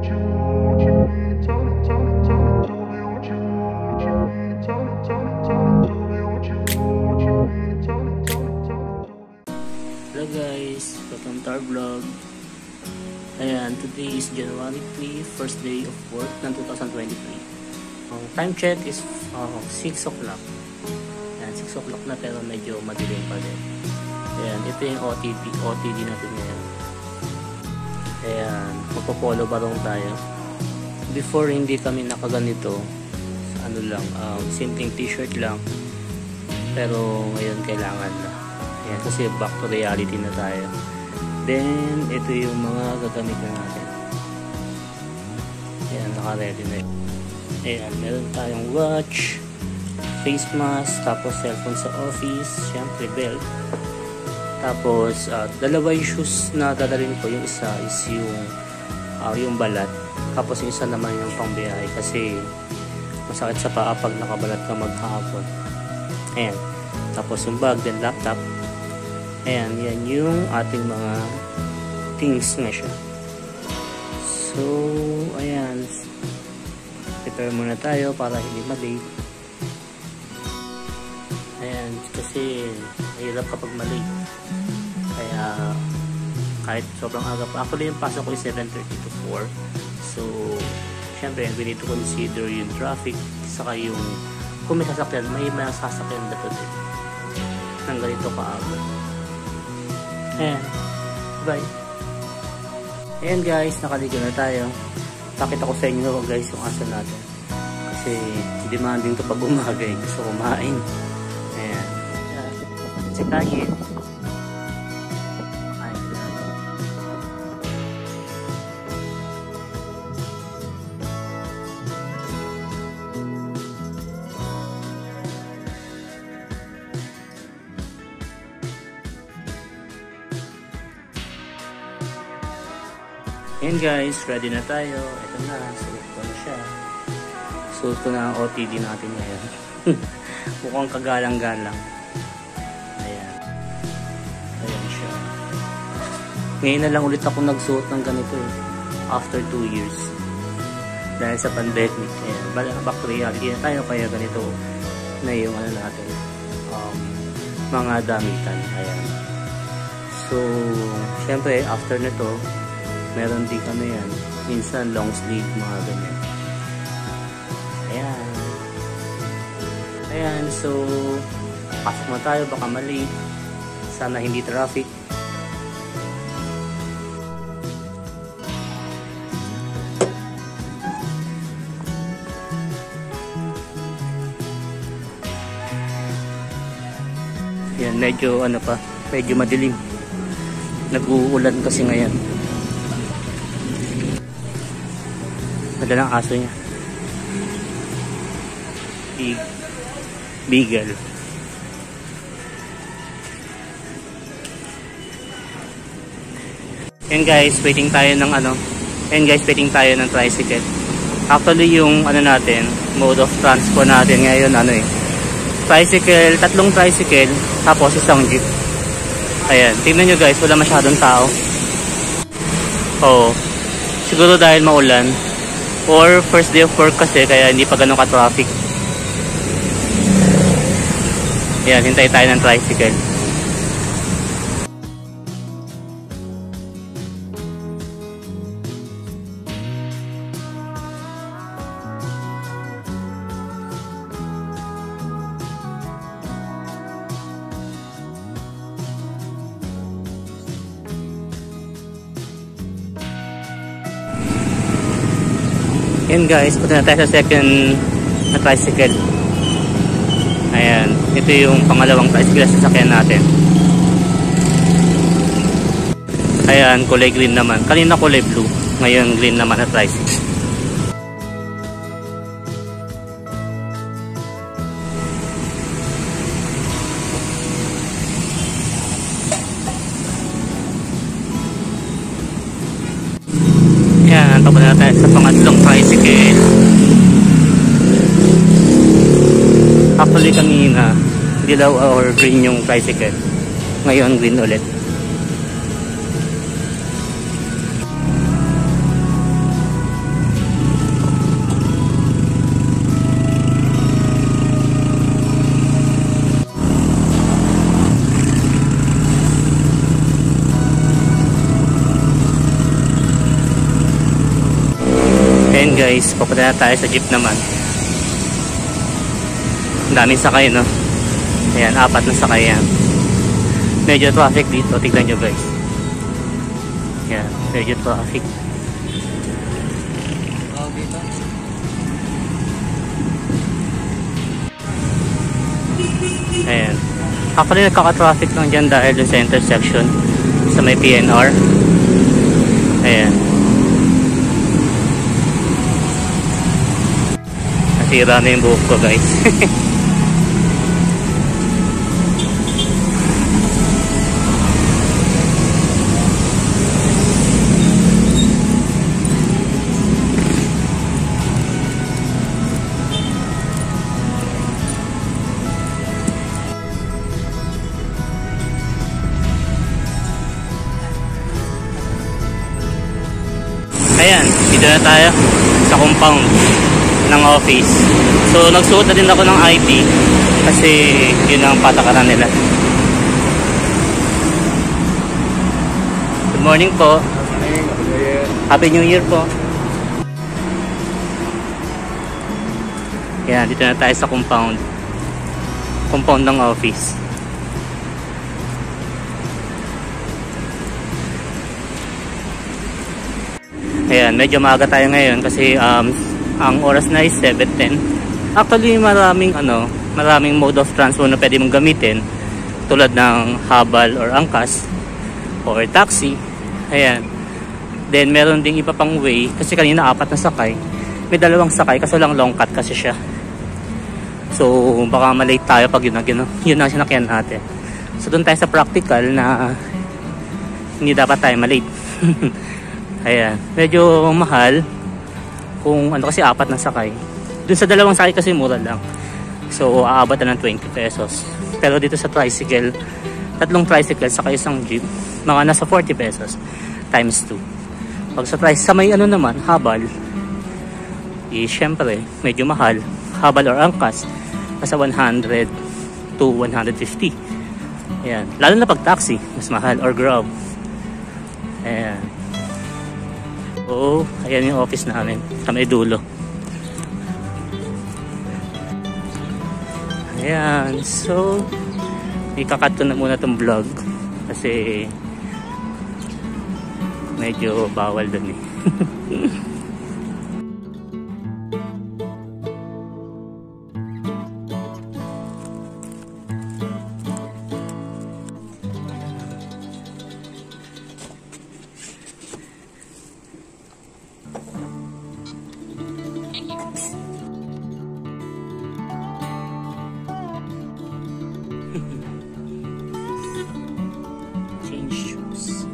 Hello guys, welcome to our vlog. Ayan, today is January 3, first day of work ng 2023. Time check is 6 o'clock. Ayan, 6 o'clock na pero medyo madilim pa din. Ayan, ito yung OTD natin ngayon. Ayan, magpapolo barong tayo. Before hindi kami nakaganito, ano lang, simpleng t-shirt lang. Pero ngayon kailangan na. Ayan, kasi back to reality na tayo. Then, ito yung mga gagamitin natin. Ayan, naka-ready na yun. Ayan, meron tayong watch, face mask, tapos cellphone sa office, syempre belt. Tapos, dalawa yung shoes na dadalhin ko. Yung isa is yung balat. Tapos yung isa naman yung pangbiyahe kasi masakit sa paa pag nakabalat ka maghapon. Ayan. Tapos yung bag, then laptop. Ayan, yan yung ating mga things na siya. So, ayan. Prepare muna tayo para hindi ma-late. Ayan, kasi mahirap kapag ma-late. Kaya, kahit sobrang aga pa. Actually, yung pasok ko is 7:30 to 4. So, syempre, we need to consider yung traffic. Saka yung, kung may sasakyan, may sasakyan na din. Nang ganito kaaga. Ayan. Bye. Ayan guys, nakaligo na tayo. Pakita ko sa inyo guys yung aso natin. Kasi demanding to pag umaga eh. Gusto kumain. Ayan. Si Kaye. Ayan guys, ready na tayo. Ito na, suot ko na siya. Suot ko na ang OTD natin ngayon. Mukhang kagalang-galang. Ayan. Ayan siya. Ngayon na lang ulit ako nagsuot ng ganito eh. After 2 years. Dahil sa pandemic. Ayan. Back to reality na tayo kaya ganito na yung ano natin. Mga damitan. Ayan. So, syempre, after nito, meron din kami yan. Minsan long sleeve, mga ganyan. Ayan. Ayan, so pasok na tayo, baka mali. Sana hindi traffic. Ayan, medyo ano pa, medyo madilim. Nag-uulan kasi ngayon. Madalang aso niya. Beagle. Ayan guys, waiting tayo ng tricycle. Actually yung ano natin, mode of transport natin ngayon tricycle, 3 tricycle, tapos isang jeep. Ayan, tingnan nyo guys, wala masyadong tao. Oo. Siguro dahil maulan. Or first day of work kasi kaya hindi pa ganun ka-traffic. Ayan, hintay tayo ng tricycle. Ayan guys, punta na tayo sa second na tricycle. Ayan, ito yung pangalawang tricycle sa sasakyan natin. Ayan, kulay green naman. Kanina kulay blue, ngayon green naman na tricycle. Ayan, papunta na tayo sa pangatlong tricycle. Actually kanina dilaw or green yung tricycle, ngayon green ulit. Ayun guys, papunta na tayo sa jeep naman. Ang daming sakay, no? Ayan, 4 na sakay yan. Medyo traffic dito, tignan nyo guys. Ayan, medyo traffic. Ayan. Actually, nagkaka-traffic lang dyan dahil dun sa intersection sa may PNR. Ayan. Nasira na yung buhok ko guys. Ayan, dito na tayo sa compound ng office. So, nagsuot na din ako ng ID kasi yun ang patakaran nila. Good morning po. Happy New Year po. Ayan, dito na tayo sa compound. Compound ng office. Ayan, medyo maaga tayo ngayon kasi ang oras na is 7:10. Actually, maraming mode of transport na pwede mong gamitin tulad ng habal or angkas or taxi. Ayan. Then, meron ding iba pang way kasi kanina 4 na sakay. May 2 sakay kasi lang long cut kasi siya. So, baka malate tayo pag yun ang sinakyan natin. So, doon tayo sa practical na hindi dapat tayo malate. Ayan, medyo mahal kung kasi 4 na sakay. Dun sa 2 sakay kasi mura lang. So, aabot na ng 20 pesos. Pero dito sa tricycle, 3 tricycle saka isang jeep, mga nasa 40 pesos times 2. Pag sa may naman, habal, syempre, medyo mahal. Habal or angkas, nasa 100 to 150. Ayan, lalo na pag taxi, mas mahal, or grab. Ayan. So, ayan yung office namin sa may dulo. Ayan, so ikakat ko na muna itong vlog kasi medyo bawal dun eh. Change shoes.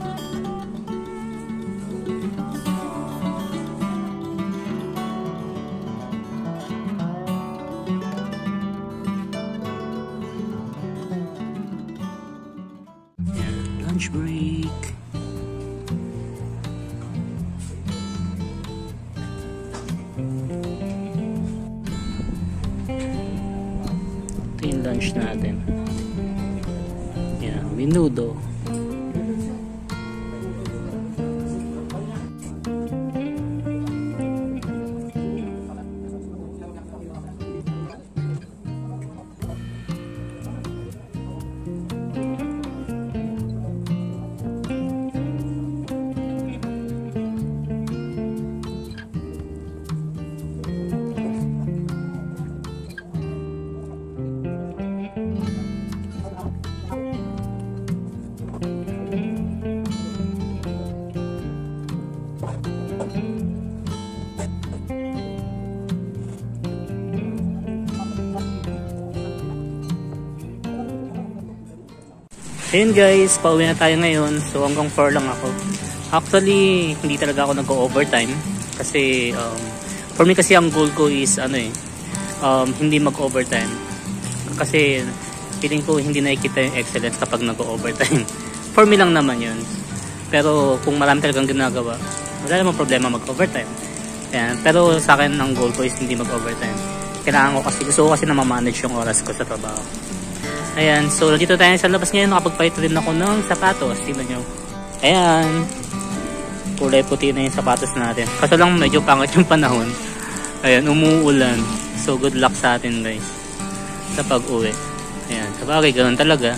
Lunch break. Ito yung lunch natin. Yan, menudo. Ayun guys, pauwi na tayo ngayon. So hanggang 4 lang ako. Actually, hindi talaga ako nag-overtime. Kasi, for me kasi ang goal ko is, hindi mag-overtime. Kasi, feeling ko hindi nakikita yung excellence kapag nag-overtime. For me lang naman yun. Pero, kung marami talagang ginagawa, wala namang problema mag-overtime. Ayan. Pero sa akin, ang goal ko is hindi mag-overtime. Kailangan ko kasi, gusto ko kasi na ma-manage yung oras ko sa trabaho. Ayan, so dito tayo sa labas ngayon. Nakapagpalit rin ako ng sapatos. Tingnan nyo. Ayan. kulay puti na yung sapatos natin. Kaso lang medyo pangit yung panahon. Ayan, umuulan. So good luck sa atin guys sa pag-uwi. Ayan, sabagay ganoon talaga.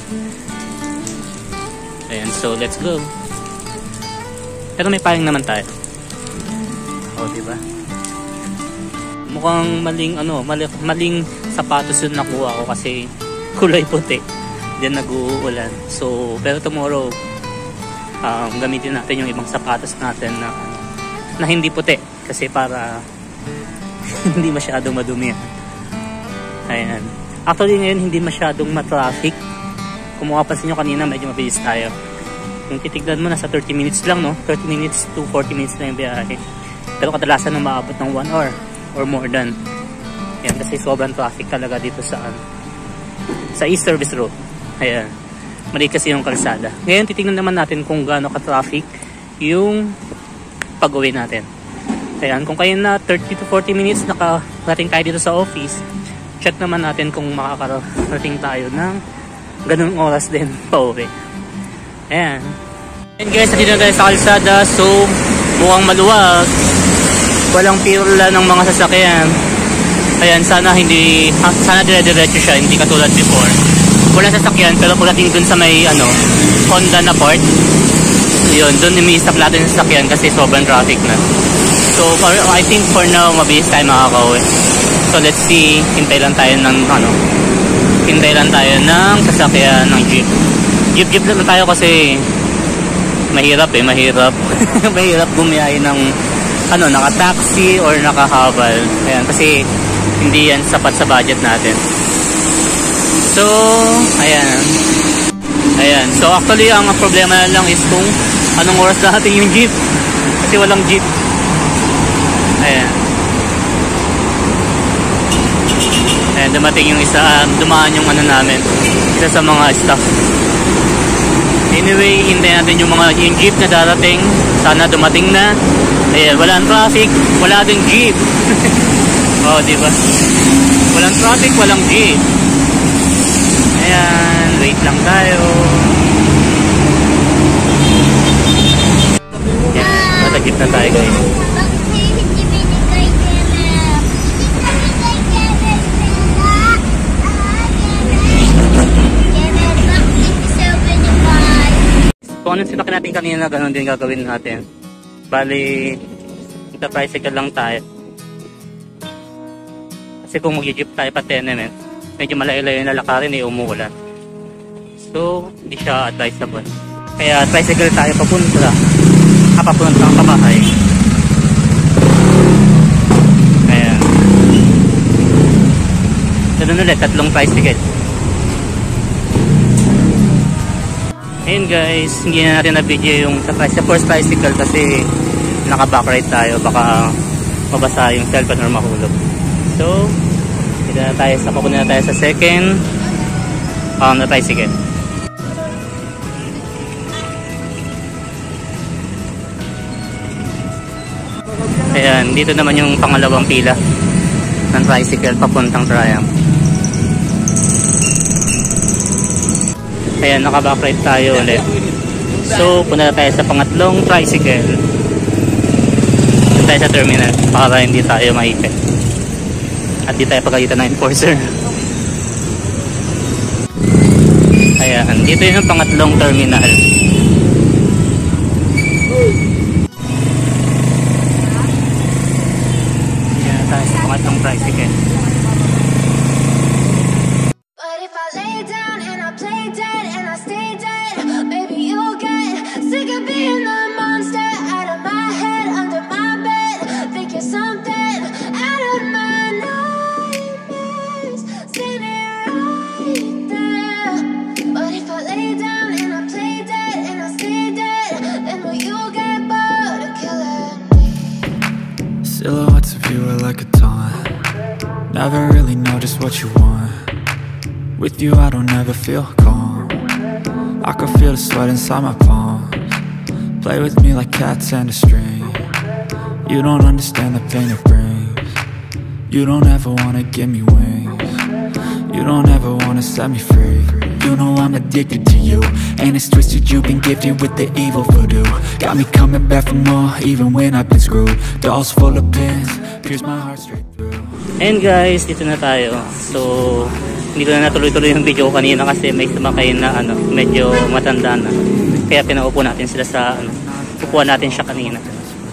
Ayan, so let's go. Pero may paling naman tayo. O, diba? Mukhang maling sapatos yung nakuha ko kasi kulay puti. Diyan nag-uulan. So, pero tomorrow, gamitin natin yung ibang sapatos natin na hindi puti. Kasi para hindi masyadong madumi. Ayan. Actually ngayon hindi masyadong matraffic. Kung makapansin nyo kanina medyo mabilis tayo. Kung titignan mo nasa 30 minutes lang, no? 30 minutes to 40 minutes na yung biyahe. Pero kadalasan nang maabot ng 1 hour or more than. Yan, kasi sobrang traffic talaga dito sa East Service Road. Ayan. Mali kasi yung kalsada. Ngayon titignan naman natin kung gaano ka-traffic yung pag-uwi natin. Ayan, kung kayo na 30 to 40 minutes nakarating tayo dito sa office, check naman natin kung makakarating tayo ng ganung oras din pauwi. Ayan. And guys, dito tayo sa kalsada. So, mukhang maluwag. Walang pirula ng mga sasakyan. Ayan, sana dire-diretso siya, hindi katulad before. Walang sasakyan, pero pagdating dun sa may Honda na part, yun, dun imi-stop natin yung sasakyan kasi sobrang traffic na. So, I think for now, mabilis tayo makakauwi. So, let's see, hintay lang tayo ng sasakyan ng jeep. Jeep lang tayo kasi mahirap mahirap bumiyahe ng naka-taxi or naka-habal. Ayan, kasi hindi yan sapat sa budget natin. So, ayan. So, actually, ang problema na lang is kung anong oras natin yung jeep. Kasi walang jeep. Ayan. Ayan, dumating yung dumaan yung namin. Isa sa mga staff. Anyway, hintayin natin yung jeep na darating. Sana dumating na. Ayan, walang traffic, wala ding jeep. Oh, diba? Walang traffic, walang jeep. Ayan, wait lang tayo. Ayan, nata-jeep na tayo guys. Kung ano sinakyan natin kanina, ganoon din gagawin natin. Bali, tricycle lang tayo. Kasi kung mag-jeep tayo pa 10 minutes, medyo malayo-layo na lakarin umuulan. So, hindi siya advisable. Kaya tricycle tayo papunta ng kabahay. Kaya, ganun ulit, 3 tricycle. Ayun guys, hindi na natin na-video yung sa first tricycle kasi naka-backride tayo, baka mabasa yung cellphone or mahulog. So, papunta na tayo sa second na tricycle. Ayan, dito naman yung pangalawang pila ng tricycle papuntang Triumph. Ayan, naka-backride tayo ulit. So, punta na tayo sa pangatlong tricycle. Punta tayo sa terminal para hindi tayo maipit. At di tayo pagalitan ng enforcer. Ayan, dito yung pangatlong terminal. Ayan, tayo sa pangatlong tricycle. Silhouettes of you are like a taunt. Never really know just what you want. With you I don't ever feel calm. I can feel the sweat inside my palms. Play with me like cats and a string. You don't understand the pain it brings. You don't ever wanna give me wings. You don't ever wanna set me free. You know I'm addicted to you, and it's twisted, you've been gifted with the evil voodoo. Got me coming back for more, even when I've been screwed. Dolls full of pins, pierce my heart straight through. And guys, dito na tayo. So, hindi ko na natuloy-tuloy yung video ko kanina kasi may sumakay na medyo matanda na. Kaya pinaupo natin sila sa upuan natin siya kanina.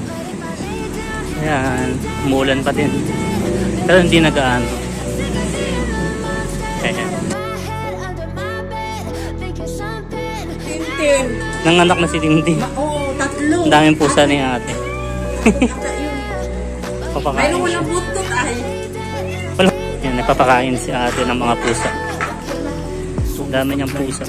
Ayan, umulan pa din. Pero hindi nagaan. Ayan. Nanganak na si Tintin. Oo, tatlo. Ang daming pusa ni ate. Papakain. Mayroon walang butot ay. Wala. Yan, nagpapakain si ate ng mga pusa. Ang dami niyang pusa.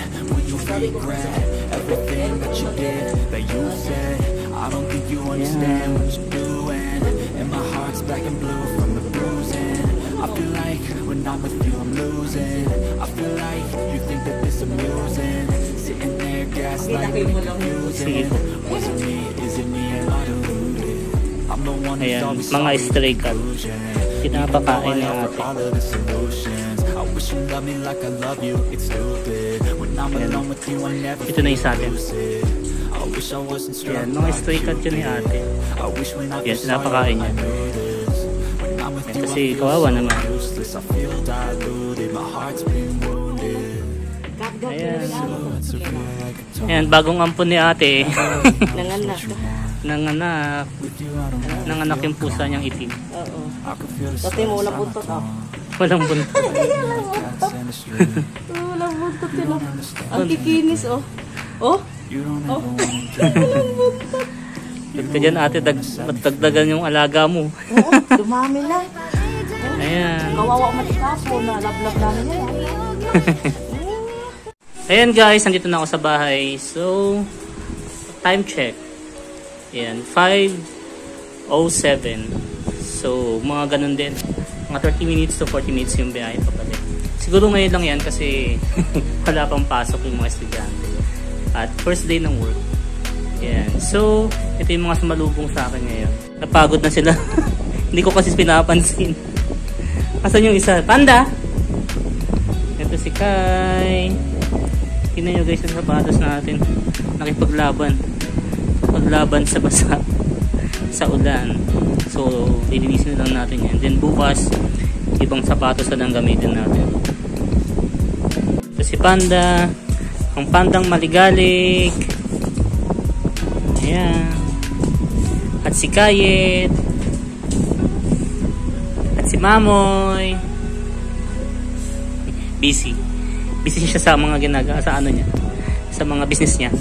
Sige po. Ayan, mga stray cat. Pinapakain ni ate. Ayan. Ito na yung sa atin. Ayan, mga stray cat yun ni ate. Ayan, pinapakain niya. Ayan, kasi kawawa naman. Ayan. Ayan, bagong ampon ni ate. Nanganak. Nanganak yung pusa niyang itim. Oo. Pati mo walang butot ah. Walang buntot. Walang butot yun ah. Ang kikinis oh. Oh? Oh. Walang butot. Huwag ka dyan ate, magdagdagan yung alaga mo. Oo, dumami na. Ayan. Kawawa matikapo na lablab namin yan. Ayan guys, nandito na ako sa bahay. So, time check. Ayan, 5:07. So, mga ganun din. Mga 30 minutes to 40 minutes yung biyahe papalik. Siguro ngayon lang yan kasi wala pang pasok yung mga estudyante. At first day ng work. Ayan. So, ito yung mga sumalubong sa akin ngayon. Napagod na sila. Hindi ko kasi pinapansin. Asan yung isa? Panda! Ito si Kai. Tingnan nyo guys yung sapatos natin. Nakipaglaban. Paglaban sa basa. Sa ulan. So, lilinisin lang natin yan. Then bukas, ibang sapatos na lang gamitin natin. Ito si Panda. Ang pandang maligalig. Ayan. At si Kayet. At si Mamoy. Busy. Busy siya sa mga ginagawa sa ano niya. Sa mga business niya.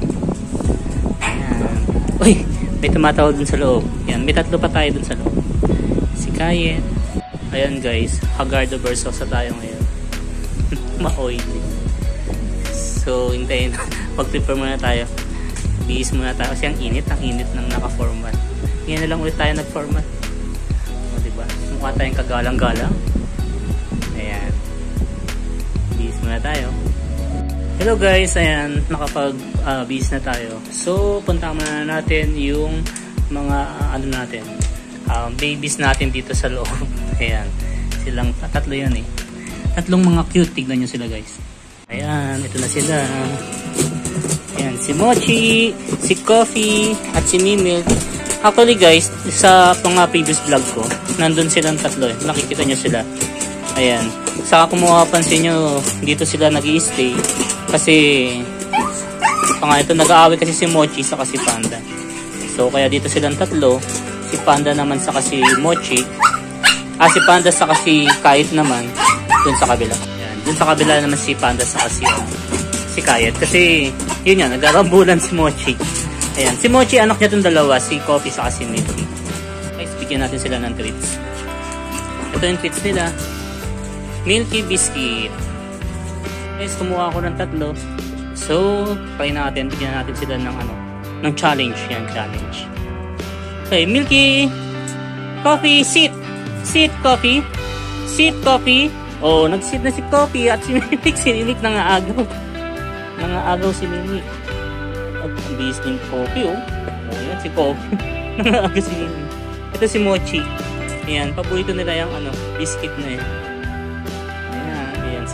Ayan. Uy, may tumatawag dun sa loob. Ayan, may tatlo pa tayo dun sa loob. Si Kayet. Ayan guys, Hagardo Versosa tayo ngayon. Ma-oily. So, hintayin. Mag-prepare muna tayo. Bihis muna tayo kasi ang init ng naka-formal. Ngayon na lang ulit tayo nag-formal. O, diba? Mukha tayong kagalang-galang. Ayan. Bihis muna tayo. Hello guys, ayan. Nakapag-bihis na tayo. So, punta muna natin yung mga ano natin. Babies natin dito sa loob. Ayan. Silang tatlo yan eh. Tatlong mga cute. Tignan nyo sila guys. Ayan. Ito na sila. Ayan, si Mochi, si Coffee, at si Mimil. Actually guys, sa mga previous vlog ko, nandun silang tatlo eh. Nakikita nyo sila. Ayan. Saka kung makapansin nyo, dito sila nag-i-stay. Kasi, ito nag-aaway kasi si Mochi saka si Panda. So, kaya dito silang tatlo. Si Panda naman saka si Mochi. Si Panda saka si Kayet naman. Dun sa kabila. Ayan. Dun sa kabila naman si Panda saka si Kayet. Kasi, yun yan, nagkakambulan si Mochi. Ayan, si Mochi, anak niya itong dalawa, si Coffee saka si Milky. Guys, bigyan natin sila ng treats. Ito yung treats nila. Milky Biscuit. Guys, kumuha ako ng tatlo. So, try natin, bigyan natin sila ng challenge. Yan, challenge. Okay, Milky. Coffee, sit. Sit, Coffee. Sit, Coffee. Oh, nag-sit na si Coffee at si Milky. Si Milky nangaagaw. Nangaagaw si Milky. Ang bihis ng Coffee, oh. Oh, yan, si Coffee. Nangaagaw si Milky. Ito si Mochi. Ayan, paborito nila yung biscuit na yan. Ayan.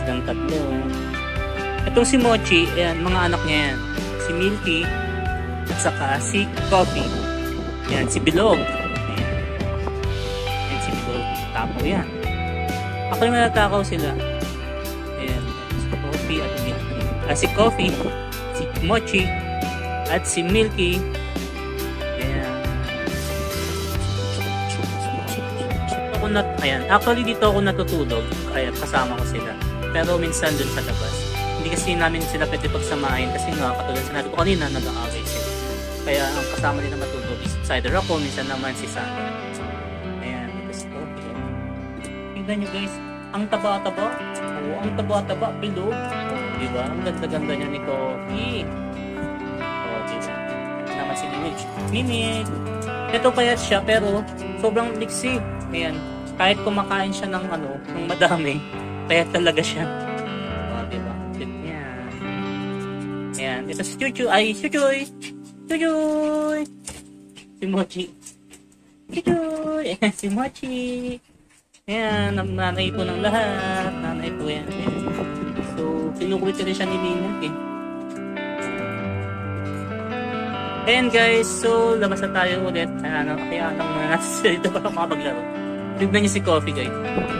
Silang tatlo. Itong si Mochi, ayan, mga anak niya yan. Si Milky, at saka si Coffee. Ayan, si Bilog. Ayan. Ayan si Bilog. Tapo yan. Ako yung natakaw sila. Ayan. Si Coffee at Milky. Si Coffee, si Mochi, at si Milky. Ayan. Ayan. Actually, dito ako natutulog. Ayan, kasama ko sila. Pero minsan dun sa labas. Hindi kasi namin sila pwede pagsamahin kasi nga, katulad sinabi ko kanina, nag-aaway sila. Kaya ang kasama din na matulog is either ako, minsan naman si Sandra. Ayan, ito si Coffee. Tingnan nyo guys, ang taba-taba. Oo, ang taba-taba, bilog. Diba? Ang ganda-ganda niya ni Coffee. Oo, diba? Naman si Mimig. Mimig! Ito payat siya, pero sobrang liksi. Ayan, kahit kumakain siya ng ng madami, payat talaga siya. Oo, diba? Yan. Ayan, ito si Chuchu. Ay, Chuchoy! Chuchoy! Si Mochi. Chuchoy! Ayan, si Mochi. Ayan, nanay po ng lahat. Nanay po yan. So, pinukulit rin siya ni Ninag eh. Ayan guys, so labas na tayo ulit. Kaya anong mga nasa dito para makapaglaro. Tignan niyo si Coffee guys.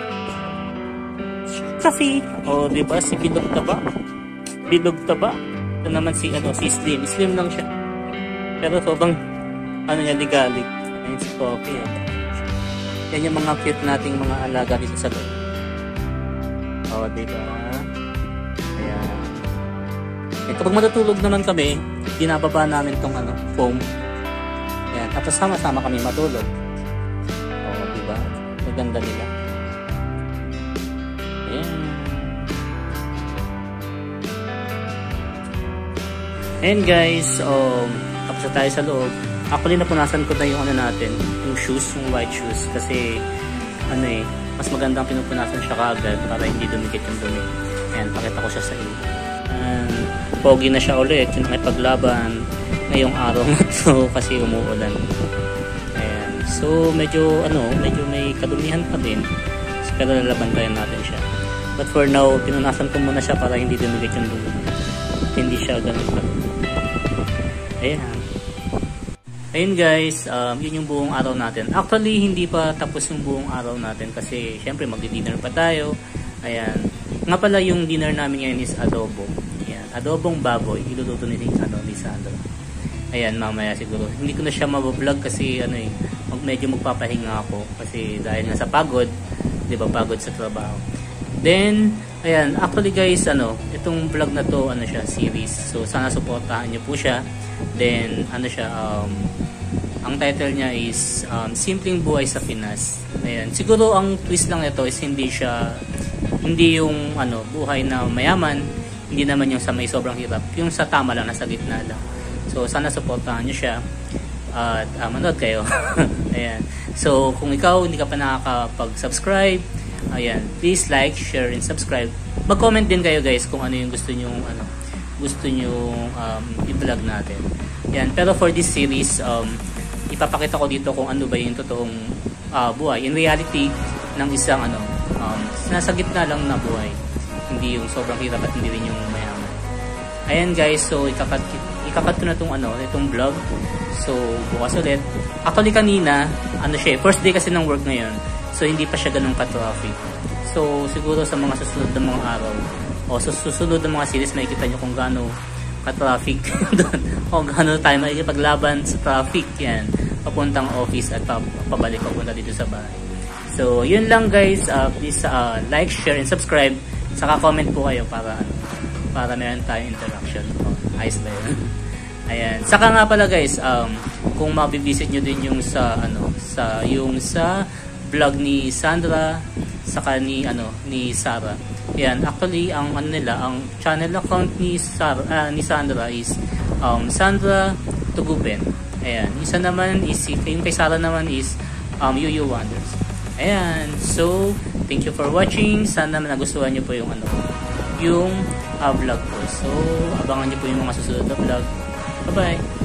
Coffee! O, diba? Si Bilog Taba. Bilog Taba. Ito naman si Slim. Slim lang siya. Pero sobrang niya, ligalig. Ayan si Coffee. Yan yung mga cute nating mga alaga dito sa loob. O, diba? Ayan. Ito, pag matutulog naman kami, binababa namin itong foam. Ayan. Tapos sama-sama kami matulog. O, diba? Maganda nila. Ayan. Ayan guys, tapos na tayo sa loob. Actually, napunasan ko na yung natin, yung shoes, yung white shoes. Kasi, mas magandang pinupunasan siya kaagad para hindi dumikit yung dumi. Ayan, pakita ko siya sa inyo. Pogi na siya ulit, yung nakipaglaban ngayong araw na to kasi umuulan. Ayan, so medyo may kadumihan pa din. Pero lalaban tayo natin siya. But for now, pinunasan ko muna siya para hindi dumikit yung dumi. Hindi siya ganun pa. Ayan. Ayun guys, yun yung buong araw natin. Actually, hindi pa tapos yung buong araw natin kasi syempre magdi-dinner pa tayo. Ayan. Nga pala yung dinner namin ngayon is adobo. Ayan. Adobong baboy. Iluluto ni Sandra. Ayan, mamaya siguro. Hindi ko na siya mabablog kasi medyo magpapahinga ako kasi dahil nga sa pagod, 'di ba, pagod sa trabaho. Then, ayan, actually guys, itong vlog na to, siya, series. So, sana suportahan niyo po siya. Then, ang title niya is Simpleng Buhay sa Pinas. Ayan, siguro ang twist lang nito is hindi yung buhay na mayaman, hindi naman yung sa may sobrang hirap, yung sa tama lang, nasa gitna lang. So, sana suportahan niyo siya at manood kayo. Ayan. So, kung ikaw hindi ka pa nakakapag-subscribe, ayan, please like, share, and subscribe. Mag-comment din kayo guys kung ano yung gusto nyo i-vlog natin. Ayan, pero for this series, ipapakita ko dito kung ano ba yung totoong buhay. In reality, ng isang nasa gitna lang na buhay. Hindi yung sobrang hirap at hindi rin yung mayaman. Ayan guys, so ikakat ko na itong vlog. So, bukas ulit. Actually kanina, first day kasi ng work ngayon. So, hindi pa siya ganun ka-traffic. So, siguro sa mga susunod na mga araw o sa susunod na mga series, makikita nyo kung gaano ka-traffic doon. O gaano tayo makikipaglaban sa traffic. Yan. Papuntang office at pabalik papunta dito sa bahay. So, yun lang guys. Please like, share, and subscribe. Saka comment po kayo para meron tayong interaction. Ayos ba yun? Ayan. Saka nga pala guys, kung mabivisit nyo din yung sa vlog ni Sandra saka ni Sarah. Ayan, actually ang ang channel account ni Sandra is Sandra Tuguben. Ayan, isa naman is yung kay Sarah naman is Yuyu Wonders. Ayan, so thank you for watching. Sana nagustuhan niyo po yung vlog ko. So abangan niyo po yung mga susunod na vlog. Bye bye.